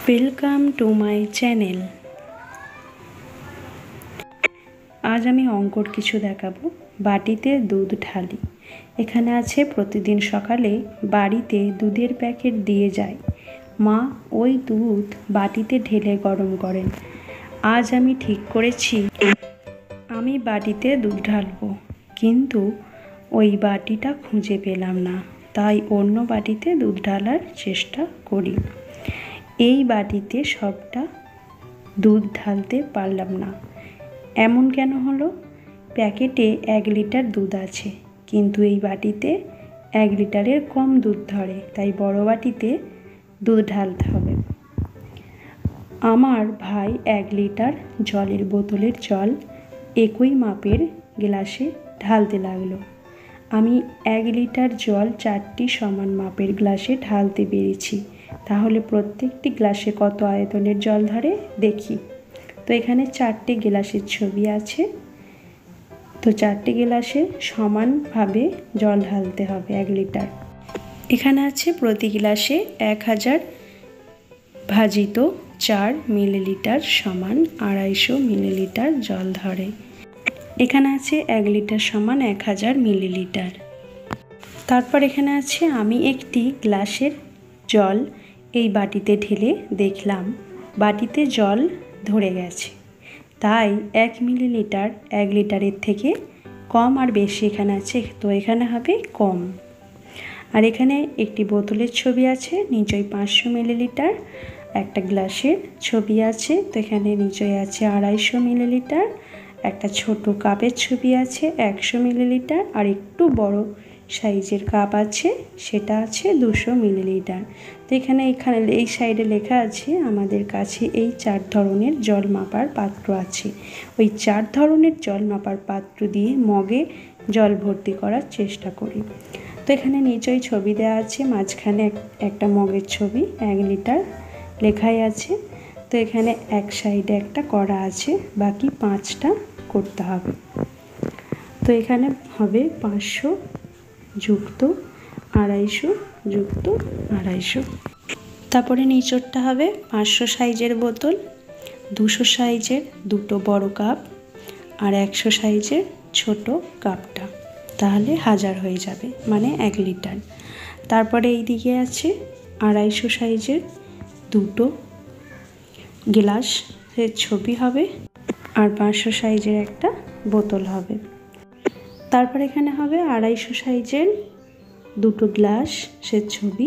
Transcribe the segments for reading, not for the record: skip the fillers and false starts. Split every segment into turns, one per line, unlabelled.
Welcome to my channel. আজ আমি অঙ্কর কিছু দেখাবো। বাটিতে দুধ ঢালি। এখানে আছে প্রতিদিন সকালে বাড়িতে দুধের প্যাকেট দিয়ে যায়। মা ওই দুধ বাটিতে ঢেলে গরম করেন। আজ আমি ঠিক করেছি আমি বাটিতে দুধ ঢালবো, কিন্তু ওই বাটিটা খুঁজে পেলাম না, তাই অন্য বাটিতে দুধ ঢালার চেষ্টা করি। এই বাটিতে সবটা দুধ ঢালতে পারলাম না, এমন কেন হলো? প্যাকেটে 1 লিটার দুধ আছে, কিন্তু এই বাটিতে 1 লিটারের কম দুধ ধরে, তাই বড় বাটিতে দুধ ঢালতে হবে। আমার ভাই 1 লিটার জলের বোতলের জল একই মাপের গ্লাসে ঢালতে লাগলো। আমি 1 লিটার জল 4টি সমান মাপের গ্লাসে ঢালতে পেরেছি। তাহলে প্রত্যেকটি গ্লাসে কত আয়তনের জল ধরে দেখি। তো এখানে 4টে গ্লাসের ছবি আছে, তো 4টে গ্লাসে সমানভাবে জল ঢালতে হবে 1 লিটার। এখানে আছে প্রতি গ্লাসে 1000 ভাজিত 4 মিলিলিটার সমান 250 মিলিলিটার জল ধরে। এখানে আছে 1 লিটার সমান 1000 মিলিলিটার। তারপর এখানে আছে আমি একটি গ্লাসের জল এই বাটিতে ঢেলে দেখলাম বাটিতে জল ধরে গেছে, তাই 1 মিলিলিটার 1 লিটারের থেকে কম আর বেশি এখানে আছে, তো এখানে হবে কম। আর এখানে একটি বোতলের ছবি আছে, নিচয় 500 মিলিলিটার। একটা গ্লাসের ছবি আছে, তো এখানে নিচয় আছে 250 মিলিলিটার। একটা ছোট কাপের ছবি আছে 100 মিলিলিটার, আর একটু বড় সাইজের কাপ আছে, সেটা আছে 200 মিলিলিটার। তো এখানে এই সাইডে লেখা আছে আমাদের কাছে এই 4 ধরনের জল মাপার পাত্র আছে। ওই 4 ধরনের জল মাপার পাত্র দিয়ে মগে জল ভর্তি করার চেষ্টা করি। তো এখানে নিচেই ছবি দেওয়া আছে, মাঝখানে একটা মগের ছবি, 1 লিটার লেখাই আছে। তো এখানে এক সাইডে একটা করা আছে, বাকি 5টা করতে হবে। তো এখানে হবে 500 যুক্ত 250 যুক্ত 250। তারপরে নিচরটা হবে 500 সাইজের বোতল, 200 সাইজের দুটো বড় কাপ, আর 100 সাইজের ছোট কাপটা, তাহলে 1000 হয়ে যাবে, মানে 1 লিটার। তারপরে এই দিকে আছে 250 সাইজের দুটো গ্লাসের ছবি হবে, আর 500 সাইজের একটা বোতল হবে। তারপর এখানে হবে 250 সাইজের দুটো গ্লাসের ছবি,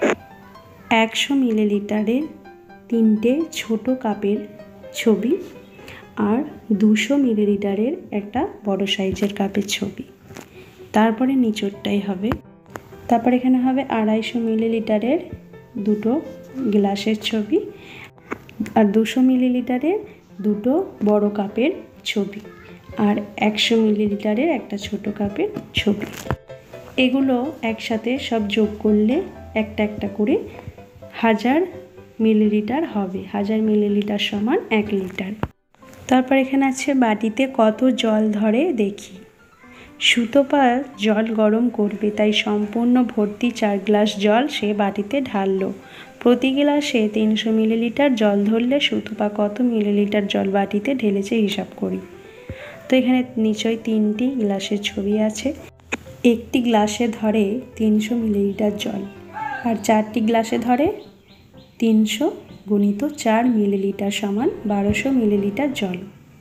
100 মিলিলিটারের 3টে ছোট কাপের ছবি, আর 200 মিলিলিটারের একটা বড় সাইজের কাপের ছবি। তারপরে নিচরটাই হবে। তারপর এখানে হবে 250 মিলিলিটারের দুটো গ্লাসের ছবি, আর 200 মিলিলিটারের দুটো বড় কাপের ছবি, আর 100 মিলিলিটারের একটা ছোট কাপের ছবি। এগুলো একসাথে সব যোগ করলে একটা একটা করে 1000 মিলিলিটার হবে। 1000 মিলিলিটার সমান 1 লিটার। তারপর এখানে আছে বাটিতে কত জল ধরে দেখি। সুতপা জল গরম করবে, তাই সম্পূর্ণ ভর্তি 4 গ্লাস জল সে বাটিতে ঢাললো। প্রতি গ্লাসে 300 মিলিলিটার জল ধরলে সুতপা কত মিলিলিটার জল বাটিতে ঢেলেছে হিসাব করি। তো এখানে নিচয় 3টি গ্লাসের ছবি আছে। একটি গ্লাসে ধরে 300 মিলিলিটার জল, আর 4টি গ্লাসে ধরে 300 গুণিত 4 মিলিলিটার সমান 1200 মিলিলিটার জল।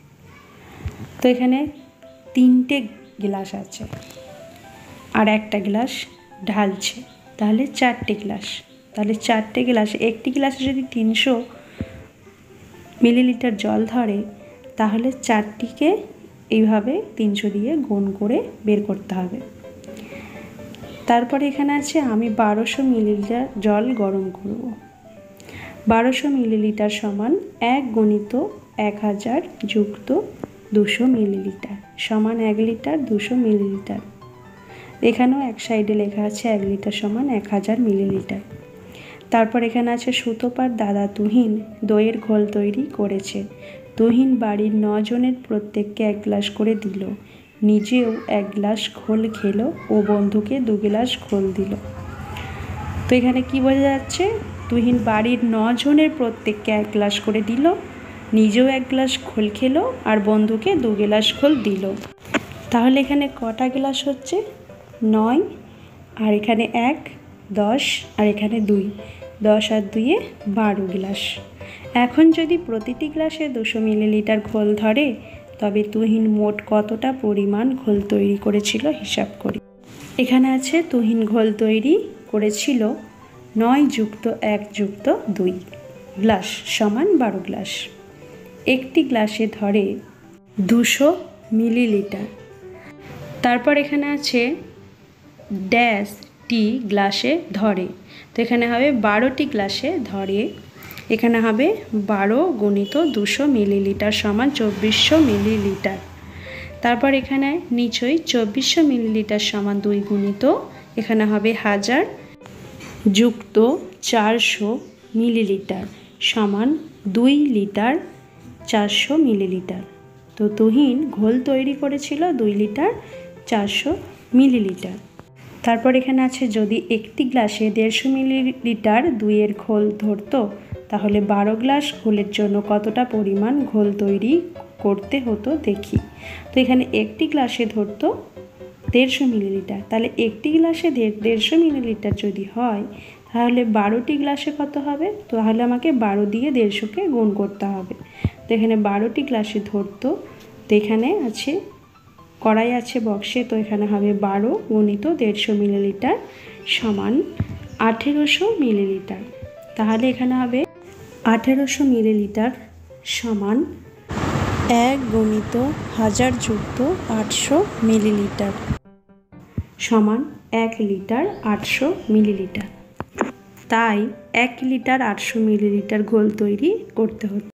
তো এখানে 3টে গ্লাস আছে, আর একটা গ্লাস ঢালছে, তাহলে 4টে গ্লাস। তাহলে 4টে গ্লাসে, একটি গ্লাসে যদি 300 মিলিলিটার জল ধরে, তাহলে 4টিকে এইভাবে 300 দিয়ে গুণ করে বের করতে হবে। তারপরে এখানে আছে আমি 1200 মিলিলিটার জল গরম করব। 1200 মিলিলিটার সমান 1 গুণিত 1000 যুক্ত 200 মিলিলিটার সমান 1 লিটার 200 মিলিলিটার। এখানেও এক সাইডে লেখা আছে 1 লিটার সমান 1000 মিলিলিটার। তারপর এখানে আছে সুতপার দাদা তুহিন দইয়ের ঘোল তৈরি করেছে। তুহিন বাড়ির 9 জনের প্রত্যেককে 1 গ্লাস করে দিল, নিজেও 1 গ্লাস ঘোল খেলো ও বন্ধুকে 2 গ্লাস ঘোল দিল। তো এখানে কি বোঝা যাচ্ছে? তুহিন বাড়ির 9 জনের প্রত্যেককে 1 গ্লাস করে দিল, নিজেও 1 গ্লাস ঘোল খেলো আর বন্ধুকে 2 গ্লাস ঘোল দিল। তাহলে এখানে কটা গ্লাস হচ্ছে? 9, আর এখানে 1, 10, আর এখানে 2, 10 আর 2 12 গ্লাস। এখন যদি প্রতিটি গ্লাসে 200 মিলিলিটার ঘোল ধরে, তবে তুহিন মোট কতটা পরিমাণ ঘোল তৈরি করেছিল হিসাব করি। এখানে আছে তুহিন ঘোল তৈরি করেছিল 9 + 1 + 2 গ্লাস সমান 12 গ্লাস। একটি গ্লাসে ধরে 200 মিলিলিটার। তারপর এখানে আছে ড্যাশ টি গ্লাসে ধরে, তো এখানে হবে 12টি গ্লাসে ধরে। এখানে হবে 12 × 200 মিলিলিটার সমান 2400 মিলিলিটার। তারপর এখানে নিচয়ই 2400 মিলিলিটার সমান 2 গুণিত এখানে হবে 1000 যুক্ত 400 মিলিলিটার সমান 2 লিটার 400 মিলিলিটার। তো তুহিন ঘোল তৈরি করেছিল 2 লিটার 400 মিলিলিটার। তারপর এখানে আছে যদি একটি গ্লাসে 150 মিলিলিটার 2-এর ঘোল ধরতো, তাহলে 12 গ্লাস ঘোলের জন্য কতটা পরিমাণ ঘোল তৈরি করতে হতো দেখি। তো এখানে একটি গ্লাসে ধরতো 150 মিলিলিটার, তাহলে একটি গ্লাসে 150 মিলিলিটার যদি হয়, তাহলে 12টি গ্লাসে কত হবে? তাহলে আমাকে 12 দিয়ে 150কে গুণ করতে হবে। তো এখানে 12টি গ্লাসে ধরতো, তো এখানে আছে কড়াই আছে বক্সে, তো এখানে হবে 12 × 150 মিলিলিটার সমান 1800 মিলিলিটার। তাহলে এখানে হবে 1800 মিলিলিটার সমান 1 × 1000 যুক্ত 800 মিলিলিটার সমান 1 লিটার 800 মিলিলিটার। তাই 1 লিটার 800 মিলিলিটার ঘোল তৈরি করতে হতো।